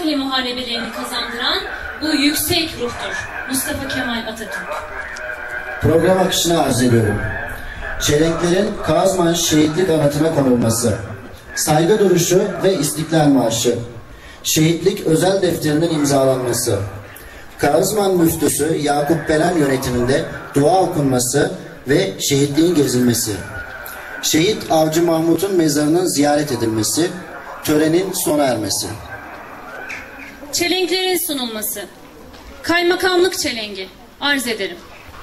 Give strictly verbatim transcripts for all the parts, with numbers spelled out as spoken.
Çanakkale muharebelerini kazandıran bu yüksek ruhtur Mustafa Kemal Atatürk. Program akışını arz ediyorum. Çelenklerin Kazman şehitlik anıtına konulması, saygı duruşu ve İstiklal Marşı, şehitlik özel defterinin imzalanması, Kazman müftüsü Yakup Belen yönetiminde dua okunması ve şehitliğin gezilmesi, Şehit Avcı Mahmut'un mezarının ziyaret edilmesi, törenin sona ermesi. Çelenklerin sunulması. Kaymakamlık çelengi arz ederim.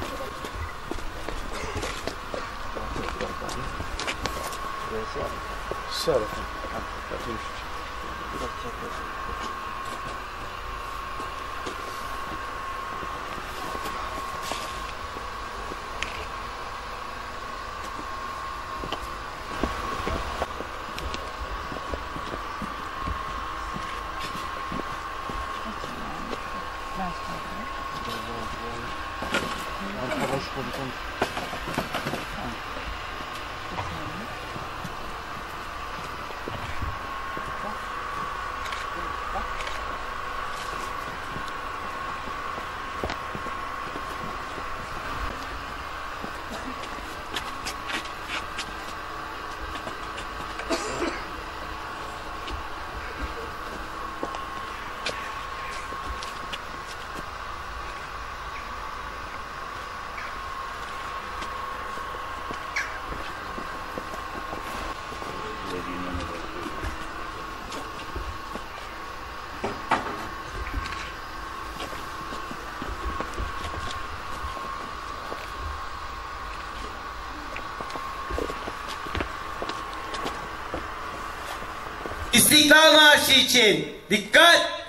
İstiklal Marşı için dikkat!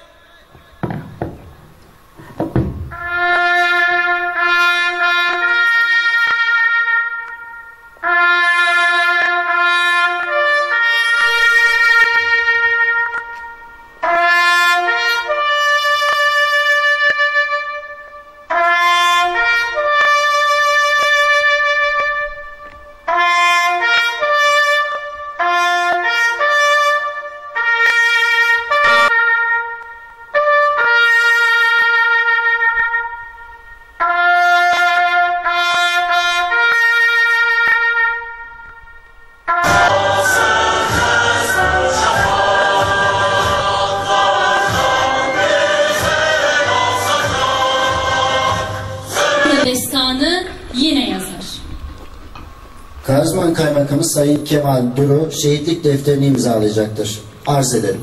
Destanı yine yazar. Kazman Kaymakamı Sayın Kemal Duru şehitlik defterini imzalayacaktır. Arz ederim.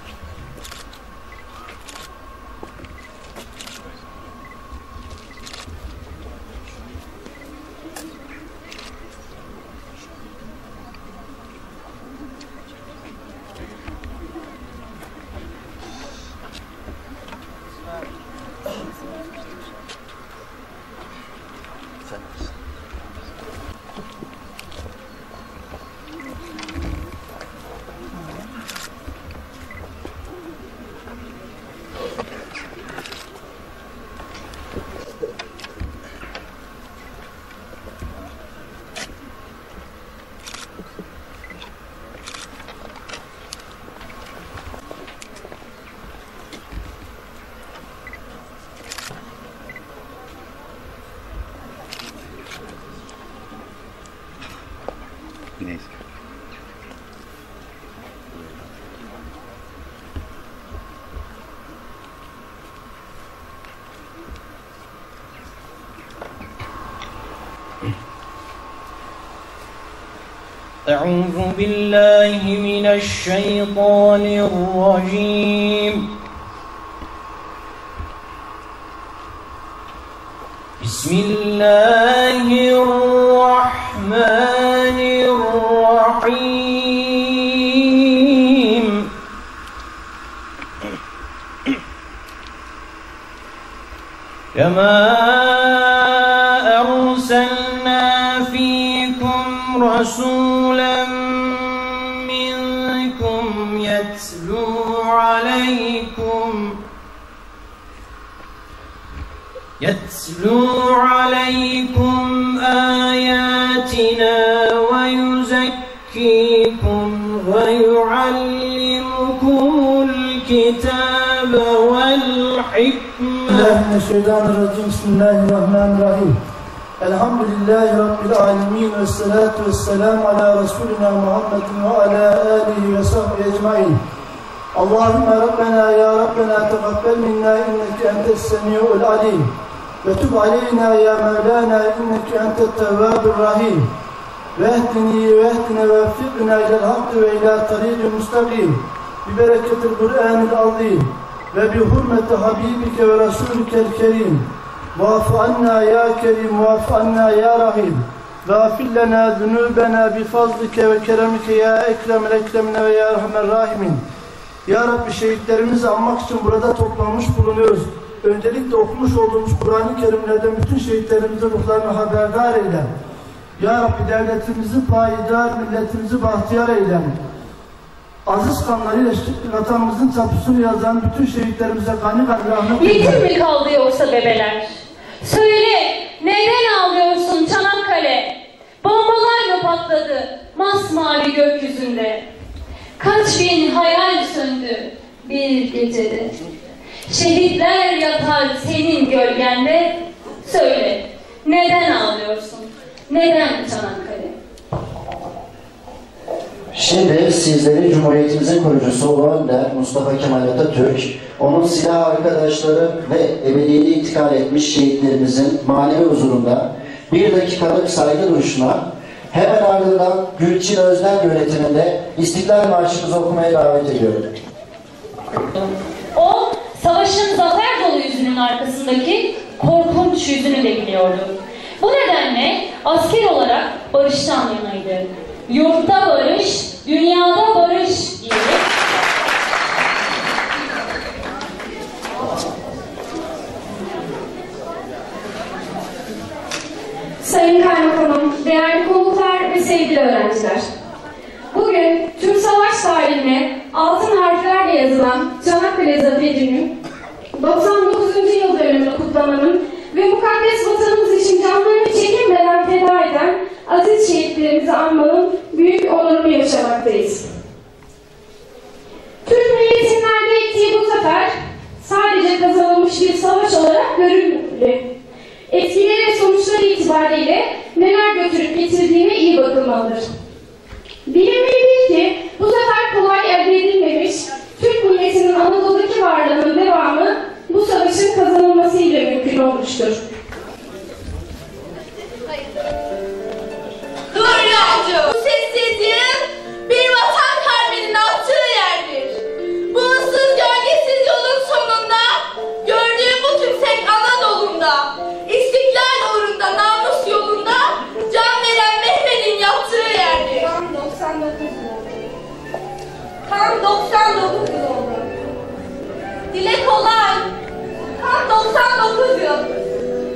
Neyse. أعوذ بالله من الشيطان الرجيم بسم الله الرحمن الرحيم كما أرسلنا فيكم رسولا منكم يتلو عليكم يتلو عليكم آياتنا ويزكيكم ويعلمكم الكتاب الكتاب والحكمة. الله من الشيطان الرجيم. بسم الله الرحمن الرحيم. الحمد لله رب العالمين والصلاة والسلام على رسولنا محمد وعلى آله وصحبه أجمعين. اللهم ربنا يا ربنا تقبل منا إنك أنت السميع العليم وتب علينا يا مولانا إنك أنت التواب الرحيم واهدني واهدنا ووفقنا إلى الحق وإلى طريق مستقيم ببركة القرآن العظيم وبحرمة حبيبك ورسولك الكريم. واعف عنا يا كريم واعف عنا يا رحيم واغفر لنا ذنوبنا بفضلك وكرمك يا Ekrem الأكرمين ve ya Erhamer Rahimin. Ya Rabbi, şehitlerimizi anmak için burada toplanmış bulunuyoruz. Öncelikle okumuş olduğumuz Kur'an-ı Kerimlerden bütün şehitlerimizin ruhlarını haberdar eyle. Ya Rabbi, devletimizi payidar, milletimizi bahtiyar eyle. Aziz kanlarıyla vatanımızın tapusunu yazan bütün şehitlerimize gani gani rahmet eyle. Yetim mi kaldı yoksa bebeler? Söyle, neden ağlıyorsun Çanakkale? Bombalar mı patladı masmavi gökyüzünde? Kaç bin hayal söndü bir gecede. Şehitler yatar senin gölgende. Söyle, neden ağlıyorsun? Neden Çanakkale? Şimdi sizleri Cumhuriyetimizin kurucusu Ulu Önder Mustafa Kemal Atatürk, onun silah arkadaşları ve ebediyete intikal etmiş şehitlerimizin manevi huzurunda bir dakikalık saygı duruşuna, hemen ardından Gülçin Özden yönetiminde İstiklal Marşımızı okumaya davet ediyorum. O, savaşın zafer dolu yüzünün arkasındaki korkunç yüzünü de biliyordu. Bu nedenle asker olarak barıştan yanaydı. Yurtta barış, dünyada barış diyerek Sayın Kaymakamım, değerli konuklar ve sevgili öğrenciler. Bugün Türk Savaş tarihine altın harflerle yazılan Çanakkale Zaferi'nin doksan dokuzuncu yıl dönümünü kutlamanın ve mukaddes vatanımız için canlarını çekinmeden feda eden aziz şehitlerimizi anmanın büyük onurunu yaşamaktayız. Türk milletinin elde ettiği bu zafer sadece kazanılmış bir savaş olarak görülmemeli. Etkileri ve sonuçları itibariyle neler götürüp getirdiğine iyi bakılmalıdır. Bilinmelidir ki bu zafer kolay elde edilmemiş, Türk milletinin Anadolu'daki varlığının devamı bu savaşın kazanılmasıyla mümkün olmuştur. Dur yavrum! Bu sessiz yıl bir vatan kalbinin attığı yerdir. Bu ıssız gölgesiz yolun sonunda gördüğüm bu tümsek Anadolu'nda, İstiklal uğrunda, namus yolunda can veren Mehmet'in yattığı yerdir. Tam doksan dokuz yıl oldu. Tam doksan dokuz yıl oldu. Dile kolay. Tam doksan dokuz yıl.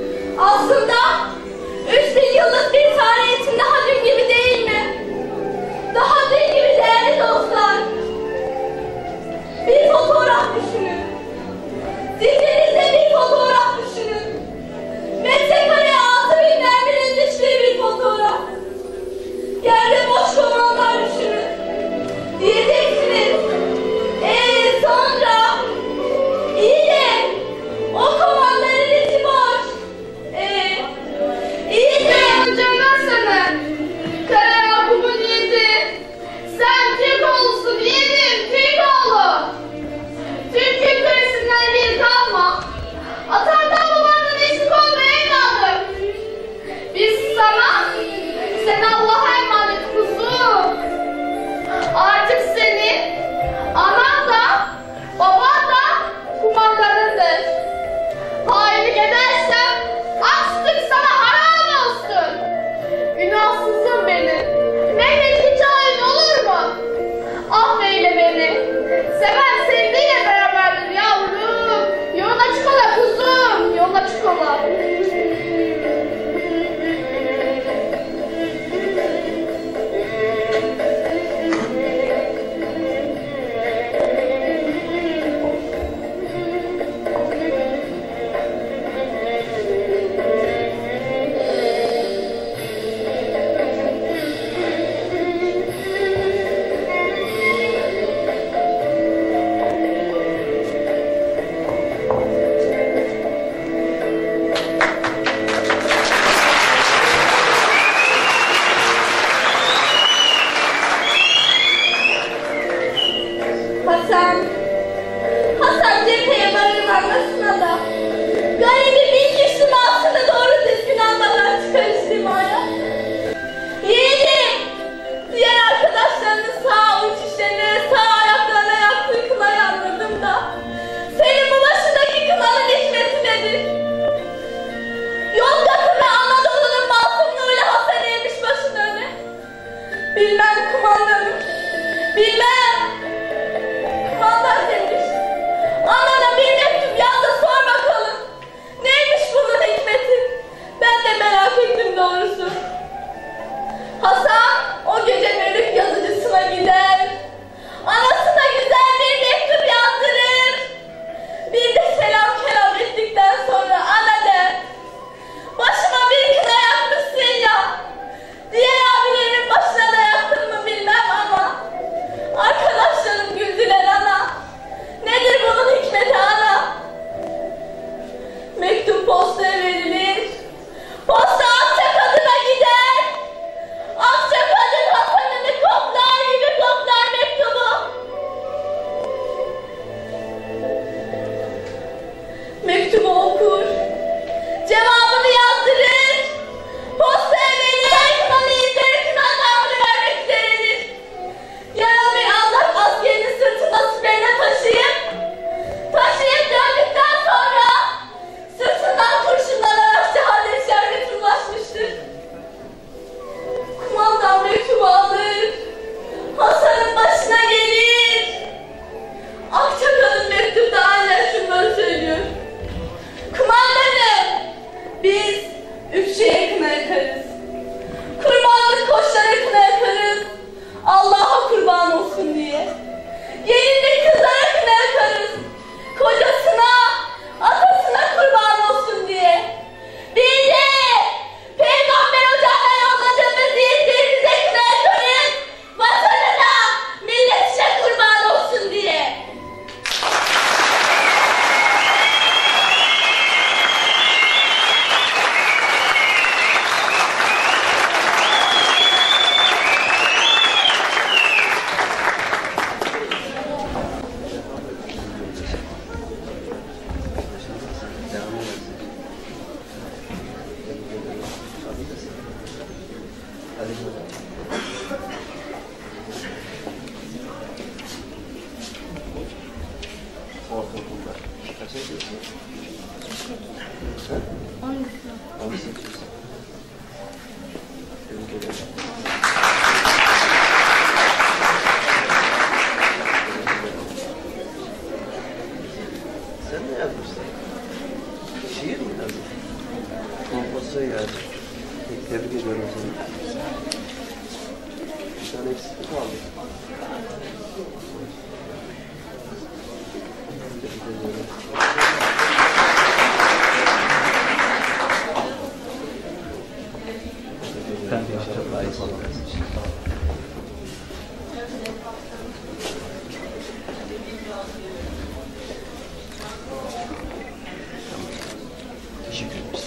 Kaça gidiyorsun? on sekiz. Tebrik ederim. Sen ne yazmışsın? Şiir mi yazdın? Kompozisyon yazdın. Tebrik ediyorum seni. Bir tane eksiklik kaldı. Tebrik ediyorum. Ben de çok layık olmalısın. Teşekkür ederiz.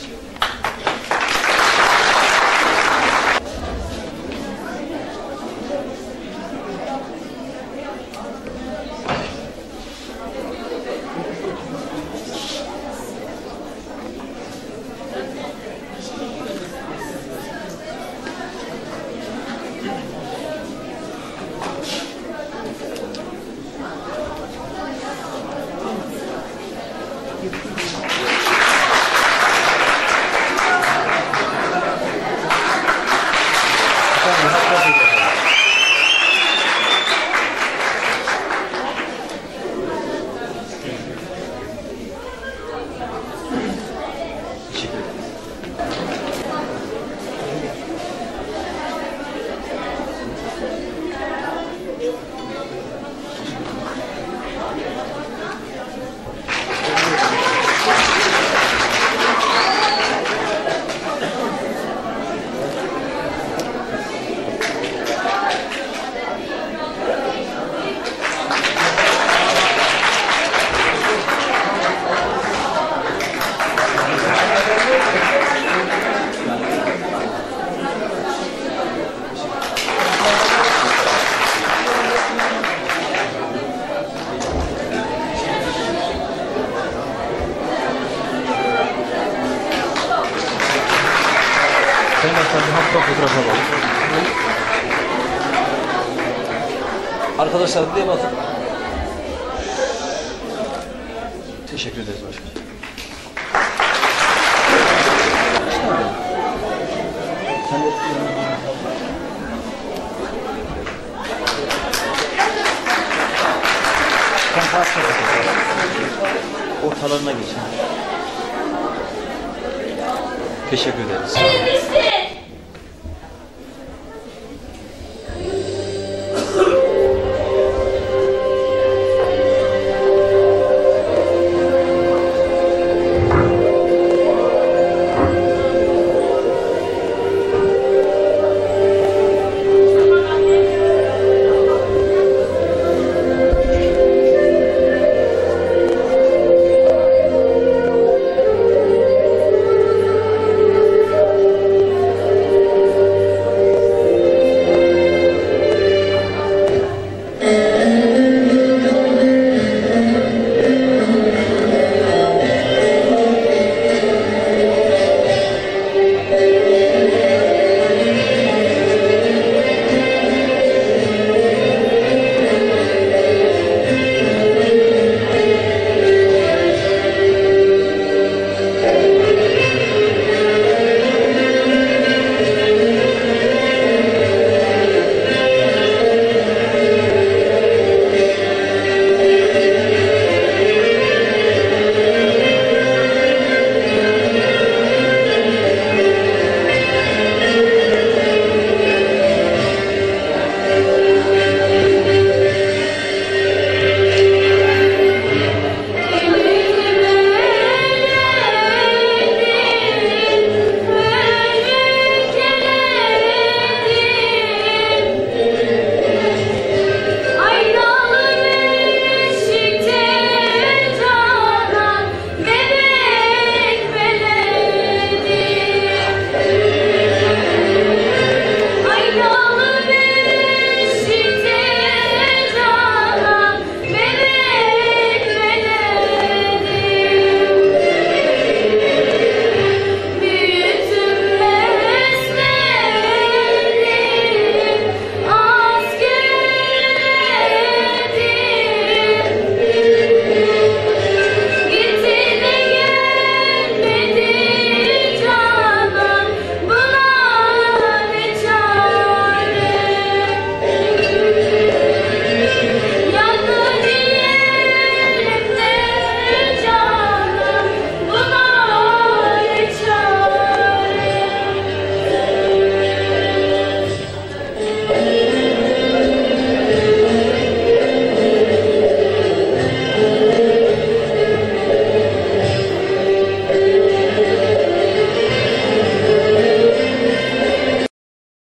Arkadaşlar buraya bakın. Teşekkür ederiz başkanım. Sen kaç ortalarına geçin. Teşekkür ederiz.